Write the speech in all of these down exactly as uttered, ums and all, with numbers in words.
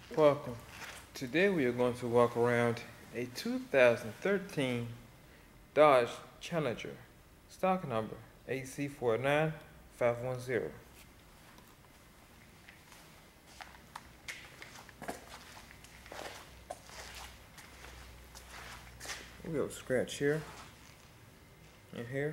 Welcome. Today we are going to walk around a two thousand thirteen Dodge Challenger, stock number A C four nine five one zero. We have a scratch here and here.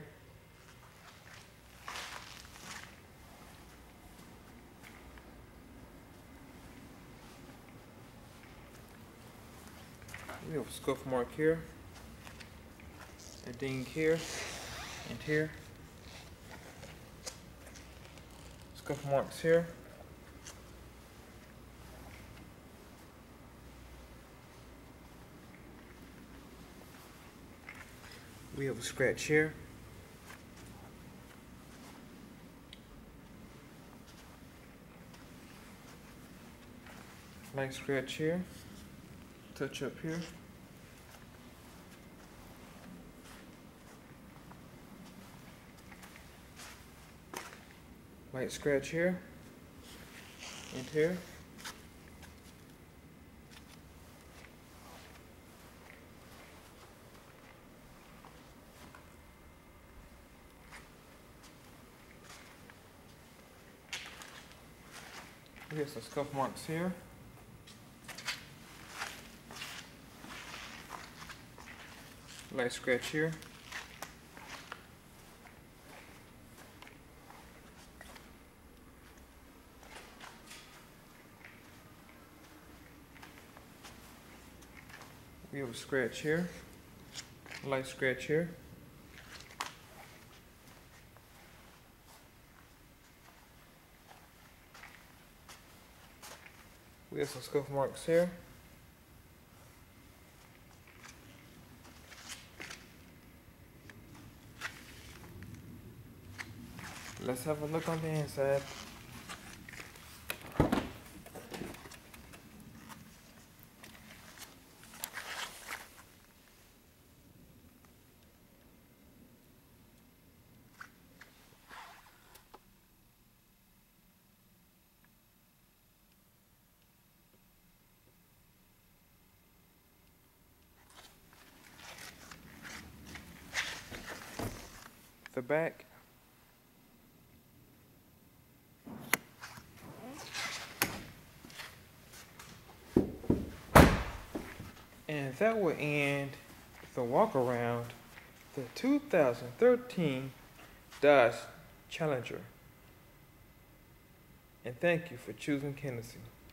We have a scuff mark here, a ding here, and here. Scuff marks here. We have a scratch here. Light scratch here. Touch up here. Light scratch here and here. We have some scuff marks here. Light scratch here. We have a scratch here. Light scratch here. We have some scuff marks here. Let's have a look on the inside. The back. And that will end the walk around the two thousand thirteen Dodge Challenger. And thank you for choosing Kinsey.